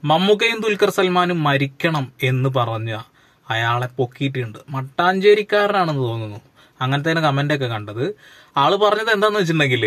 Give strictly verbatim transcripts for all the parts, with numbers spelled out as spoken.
മമ്മൂക്കയും ദുൽഖർ സൽമാനും മരിക്കണം എന്ന് പറഞ്ഞ അയാളെ പൊക്കിയിട്ടുണ്ട്. മട്ടാഞ്ചേരിക്കാരനാണെന്ന് തോന്നുന്നു. അങ്ങനത്തെ കമന്റൊക്കെ കണ്ടത്. ആള് പറഞ്ഞത് എന്താന്ന് വെച്ചിട്ടുണ്ടെങ്കിൽ,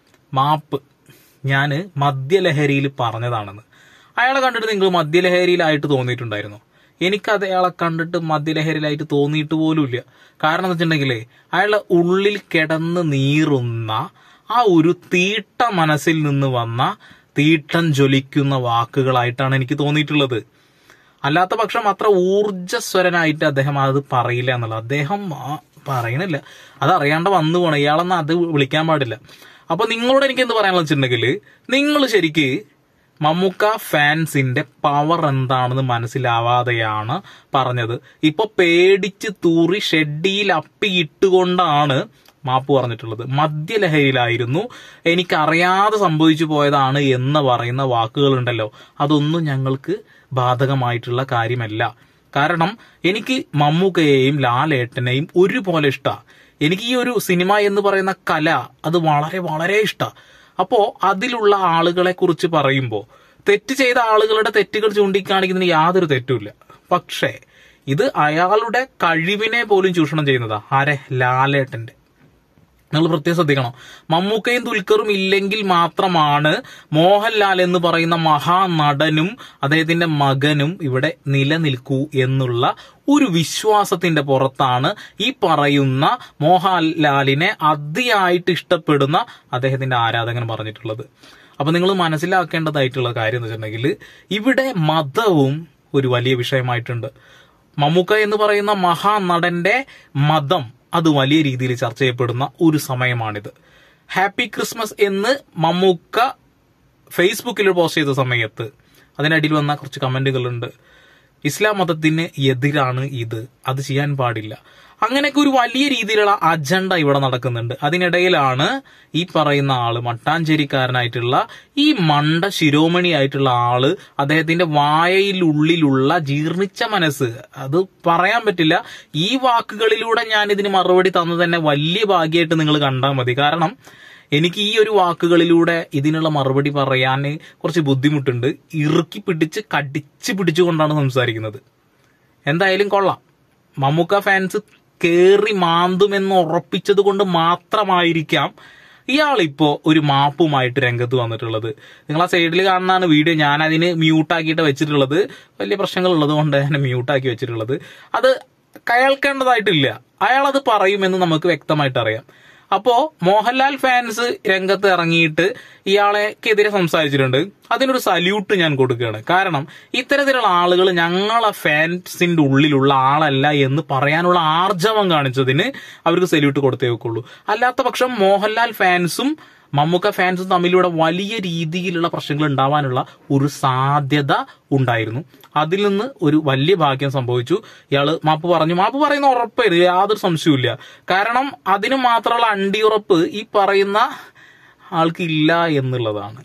മാപ്പ് ഞാൻ മദ്യലഹരിയിൽ പറഞ്ഞതാണെന്ന്. അയാളെ കണ്ടിട്ട് നിങ്ങൾ മദ്യലഹരിയിലായിട്ട് തോന്നിയിട്ടുണ്ടായിരുന്നു? എനിക്കത് അയാളെ കണ്ടിട്ട് മദ്യലഹരിയിലായിട്ട് തോന്നിയിട്ട് പോലുമില്ല. കാരണം എന്ന് വെച്ചിട്ടുണ്ടെങ്കിൽ അയാളുടെ ഉള്ളിൽ കിടന്ന് നീറുന്ന ആ ഒരു തീട്ട മനസ്സിൽ നിന്ന് വന്ന തീട്ടം ജ്വലിക്കുന്ന വാക്കുകളായിട്ടാണ് എനിക്ക് തോന്നിയിട്ടുള്ളത്. അല്ലാത്ത പക്ഷം അത്ര ഊർജ്ജസ്വരനായിട്ട് അദ്ദേഹം അത് പറയില്ല എന്നുള്ളത്. അദ്ദേഹം പറയണില്ല, അത് അറിയാണ്ട് വന്നു പോകണം. ഇയാളെന്ന് അത് വിളിക്കാൻ പാടില്ല. അപ്പൊ നിങ്ങളോട് എനിക്ക് എന്ത് പറയാനുള്ള വെച്ചിട്ടുണ്ടെങ്കിൽ, നിങ്ങൾ ശരിക്ക് മമ്മൂക്ക ഫാൻസിന്റെ പവർ എന്താണെന്ന് മനസ്സിലാവാതെയാണ് പറഞ്ഞത്. ഇപ്പൊ പേടിച്ച് തൂറി ഷെഡിയിൽ അപ്പിയിട്ടുകൊണ്ടാണ് മാപ്പ് പറഞ്ഞിട്ടുള്ളത്. മദ്യലഹരിയിലായിരുന്നു, എനിക്കറിയാതെ സംഭവിച്ചു പോയതാണ് എന്ന് പറയുന്ന വാക്കുകളുണ്ടല്ലോ, അതൊന്നും ഞങ്ങൾക്ക് ബാധകമായിട്ടുള്ള കാര്യമല്ല. കാരണം എനിക്ക് മമ്മൂക്കയെയും ലാലേട്ടനെയും ഒരുപോലെ ഇഷ്ടമാണ്. എനിക്ക് ഈ ഒരു സിനിമ എന്ന് പറയുന്ന കല അത് വളരെ വളരെ ഇഷ്ടമാണ്. അപ്പോ അതിലുള്ള ആളുകളെ കുറിച്ച് പറയുമ്പോൾ തെറ്റ് ചെയ്ത ആളുകളുടെ തെറ്റുകൾ ചൂണ്ടിക്കാണിക്കുന്നതിന് യാതൊരു തെറ്റുമില്ല. പക്ഷേ ഇത് അയാളുടെ കഴിവിനെ പോലും ചൂഷണം ചെയ്യുന്നതാ. ആരെ? ലാലേട്ടന്റെ. നിങ്ങൾ പ്രത്യേകം ശ്രദ്ധിക്കണം. മമ്മൂക്കയും ദുൽഖറും ഇല്ലെങ്കിൽ മാത്രമാണ് മോഹൻലാൽ എന്ന് പറയുന്ന മഹാനടനും അദ്ദേഹത്തിന്റെ മകനും ഇവിടെ നിലനിൽക്കൂ എന്നുള്ള ഒരു വിശ്വാസത്തിന്റെ പുറത്താണ് ഈ പറയുന്ന മോഹൻലാലിനെ അതിയായിട്ട് ഇഷ്ടപ്പെടുന്ന അദ്ദേഹത്തിന്റെ ആരാധകൻ പറഞ്ഞിട്ടുള്ളത്. അപ്പൊ നിങ്ങൾ മനസ്സിലാക്കേണ്ടതായിട്ടുള്ള കാര്യം എന്ന് വെച്ചിട്ടുണ്ടെങ്കിൽ, ഇവിടെ മതവും ഒരു വലിയ വിഷയമായിട്ടുണ്ട്. മമ്മൂക്ക എന്ന് പറയുന്ന മഹാനടന്റെ മതം അത് വലിയ രീതിയിൽ ചർച്ച ചെയ്യപ്പെടുന്ന ഒരു സമയമാണിത്. ഹാപ്പി ക്രിസ്മസ് എന്ന് മമ്മൂക്ക ഫേസ്ബുക്കിൽ പോസ്റ്റ് ചെയ്ത സമയത്ത് അതിനടിയിൽ വന്ന കുറച്ച് കമന്റുകളുണ്ട്. ഇസ്ലാം മതത്തിന് എതിരാണ് ഇത്, അത് ചെയ്യാൻ പാടില്ല. അങ്ങനെയൊക്കെ ഒരു വലിയ രീതിയിലുള്ള അജണ്ട ഇവിടെ നടക്കുന്നുണ്ട്. അതിനിടയിലാണ് ഈ പറയുന്ന ആള്, മട്ടാഞ്ചേരിക്കാരനായിട്ടുള്ള ഈ മണ്ട ശിരോമണി ആയിട്ടുള്ള ആള്, അദ്ദേഹത്തിന്റെ വായയിലുള്ളിലുള്ള ജീർണിച്ച മനസ്സ്, അത് പറയാൻ പറ്റില്ല. ഈ വാക്കുകളിലൂടെ ഞാൻ ഇതിന് മറുപടി തന്നു തന്നെ വലിയ ഭാഗ്യമായിട്ട് നിങ്ങൾ കണ്ടാൽ മതി. കാരണം എനിക്ക് ഈ ഒരു വാക്കുകളിലൂടെ ഇതിനുള്ള മറുപടി പറയാൻ കുറച്ച് ബുദ്ധിമുട്ടുണ്ട്. ഇറുക്കി പിടിച്ച് കടിച്ചു പിടിച്ചുകൊണ്ടാണ് സംസാരിക്കുന്നത്. എന്തായാലും കൊള്ളാം. മമ്മൂക്ക ഫാൻസ് കേറി മാന്തുമെന്ന് ഉറപ്പിച്ചത് കൊണ്ട് മാത്രമായിരിക്കാം ഇയാളിപ്പോ ഒരു മാപ്പുമായിട്ട് രംഗത്ത് വന്നിട്ടുള്ളത്. നിങ്ങൾ ആ സൈഡിൽ കാണുന്നതാണ് വീഡിയോ. ഞാൻ അതിന് മ്യൂട്ടാക്കിയിട്ട് വെച്ചിട്ടുള്ളത്. വലിയ പ്രശ്നങ്ങൾ ഉള്ളത് കൊണ്ട് ഞാൻ മ്യൂട്ടാക്കി വെച്ചിട്ടുള്ളത്. അത് കേൾക്കേണ്ടതായിട്ടില്ല. അയാൾ അത് പറയുമെന്ന് നമുക്ക് വ്യക്തമായിട്ട് അറിയാം. അപ്പോ മോഹൻലാൽ ഫാൻസ് രംഗത്ത് ഇറങ്ങിയിട്ട് ഇയാളെക്കെതിരെ സംസാരിച്ചിട്ടുണ്ട്. അതിനൊരു സല്യൂട്ട് ഞാൻ കൊടുക്കുകയാണ്. കാരണം ഇത്തരത്തിലുള്ള ആളുകൾ ഞങ്ങളെ ഫാൻസിന്റെ ഉള്ളിലുള്ള ആളല്ല എന്ന് പറയാനുള്ള ആർജവം കാണിച്ചതിന് അവർക്ക് സല്യൂട്ട് കൊടുത്തേ വെക്കുള്ളൂ. അല്ലാത്ത പക്ഷം മോഹൻലാൽ ഫാൻസും മമ്മൂക്ക ഫാൻസും തമ്മിലൂടെ വലിയ രീതിയിലുള്ള പ്രശ്നങ്ങൾ ഉണ്ടാവാനുള്ള ഒരു സാധ്യത ഉണ്ടായിരുന്നു. അതിൽ നിന്ന് ഒരു വലിയ ഭാഗ്യം സംഭവിച്ചു. ഇയാള് മാപ്പ് പറഞ്ഞു. മാപ്പ് പറയുന്ന ഉറപ്പായിരുന്നു, യാതൊരു സംശയവുമില്ല. കാരണം അതിന് മാത്രമുള്ള അണ്ടിയുറപ്പ് ഈ പറയുന്ന ആൾക്കില്ല എന്നുള്ളതാണ്.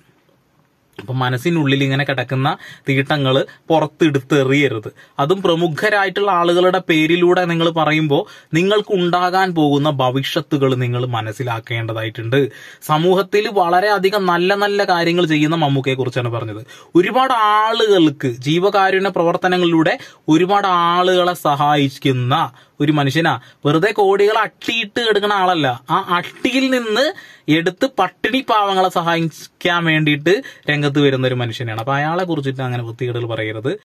അപ്പൊ മനസ്സിനുള്ളിൽ ഇങ്ങനെ കിടക്കുന്ന തീട്ടങ്ങൾ പുറത്തെടുത്തെറിയരുത്. അതും പ്രമുഖരായിട്ടുള്ള ആളുകളുടെ പേരിലൂടെ നിങ്ങൾ പറയുമ്പോൾ നിങ്ങൾക്ക് ഉണ്ടാകാൻ പോകുന്ന ഭവിഷ്യത്തുകൾ നിങ്ങൾ മനസ്സിലാക്കേണ്ടതായിട്ടുണ്ട്. സമൂഹത്തിൽ വളരെയധികം നല്ല നല്ല കാര്യങ്ങൾ ചെയ്യുന്ന മമ്മൂക്കയെ കുറിച്ചാണ് പറഞ്ഞത്. ഒരുപാട് ആളുകൾക്ക് ജീവകാരുണ്യ പ്രവർത്തനങ്ങളിലൂടെ ഒരുപാട് ആളുകളെ സഹായിക്കുന്ന ഒരു മനുഷ്യനാ. വെറുതെ കോടികൾ അട്ടിയിട്ട് എടുക്കുന്ന ആളല്ല. ആ അട്ടിയിൽ നിന്ന് എടുത്ത് പട്ടിണി പാവങ്ങളെ സഹായിക്കാൻ വേണ്ടിയിട്ട് രംഗത്ത് വരുന്ന ഒരു മനുഷ്യനാണ്. അപ്പൊ അയാളെ കുറിച്ചിട്ട് അങ്ങനെ വൃത്തികേടുകൾ പറയരുത്.